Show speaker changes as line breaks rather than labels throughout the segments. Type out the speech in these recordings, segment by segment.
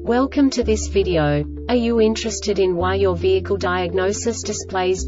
Welcome to this video. Are you interested in why your vehicle diagnosis displays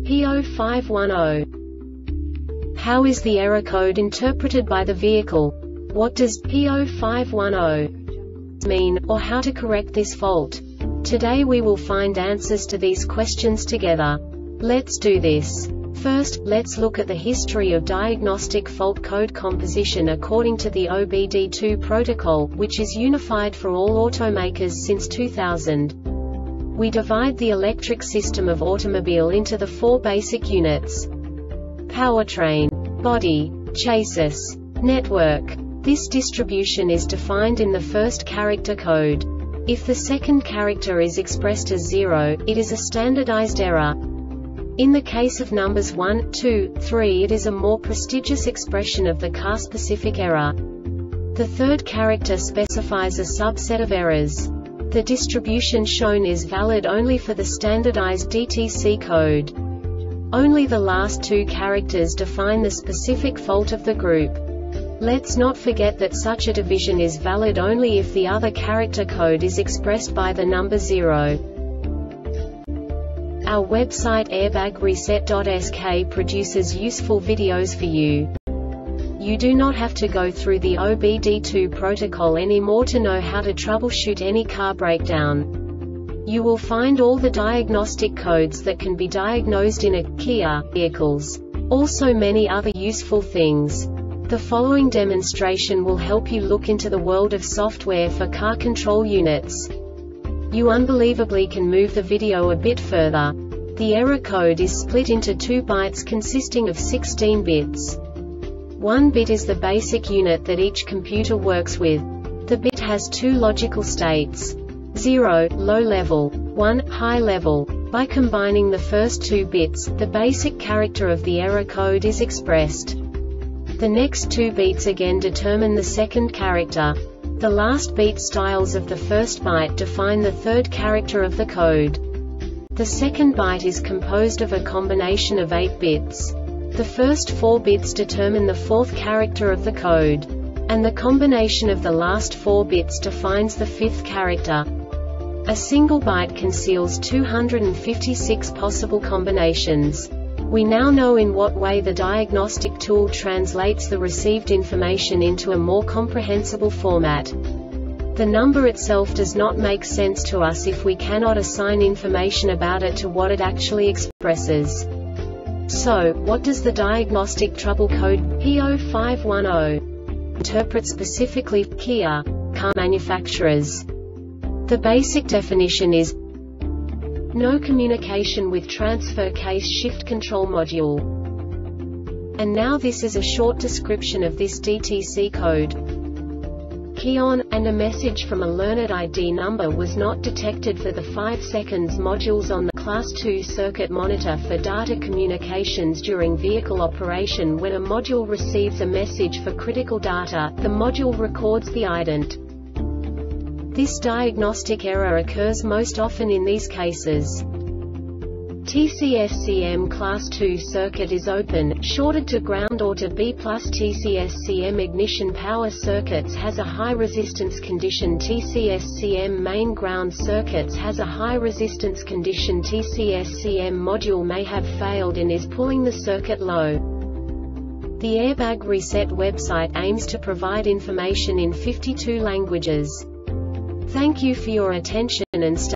P0510? How is the error code interpreted by the vehicle? What does P0510 mean, or how to correct this fault? Today we will find answers to these questions together. Let's do this. First, let's look at the history of diagnostic fault code composition according to the OBD2 protocol, which is unified for all automakers since 2000. We divide the electric system of automobile into the four basic units: powertrain, body, chassis, network. This distribution is defined in the first character code. If the second character is expressed as 0, it is a standardized error. In the case of numbers 1, 2, 3, it is a more prestigious expression of the car-specific error. The third character specifies a subset of errors. The distribution shown is valid only for the standardized DTC code. Only the last two characters define the specific fault of the group. Let's not forget that such a division is valid only if the other character code is expressed by the number 0. Our website airbagreset.sk produces useful videos for you. You do not have to go through the OBD2 protocol anymore to know how to troubleshoot any car breakdown. You will find all the diagnostic codes that can be diagnosed in a Kia vehicles. Also many other useful things. The following demonstration will help you look into the world of software for car control units. You unbelievably can move the video a bit further. The error code is split into 2 bytes consisting of 16 bits. 1 bit is the basic unit that each computer works with. The bit has 2 logical states: 0, low level, 1, high level. By combining the first 2 bits, the basic character of the error code is expressed. The next 2 beats again determine the second character. The last beat styles of the first byte define the third character of the code. The second byte is composed of a combination of 8 bits. The first 4 bits determine the fourth character of the code. And the combination of the last 4 bits defines the fifth character. A single byte conceals 256 possible combinations. We now know in what way the diagnostic tool translates the received information into a more comprehensible format. The number itself does not make sense to us if we cannot assign information about it to what it actually expresses. So, what does the diagnostic trouble code P0510 interpret specifically for Kia car manufacturers? The basic definition is no communication with transfer case shift control module. And now this is a short description of this DTC code. Key on, and a message from a learned ID number was not detected for the 5 seconds modules on the Class 2 circuit monitor for data communications during vehicle operation. When a module receives a message for critical data, the module records the ident. This diagnostic error occurs most often in these cases: TCSCM Class 2 circuit is open, shorted to ground or to B+. TCSCM ignition power circuits has a high resistance condition. TCSCM main ground circuits has a high resistance condition. TCSCM module may have failed and is pulling the circuit low. The Airbag Reset website aims to provide information in 52 languages. Thank you for your attention and stay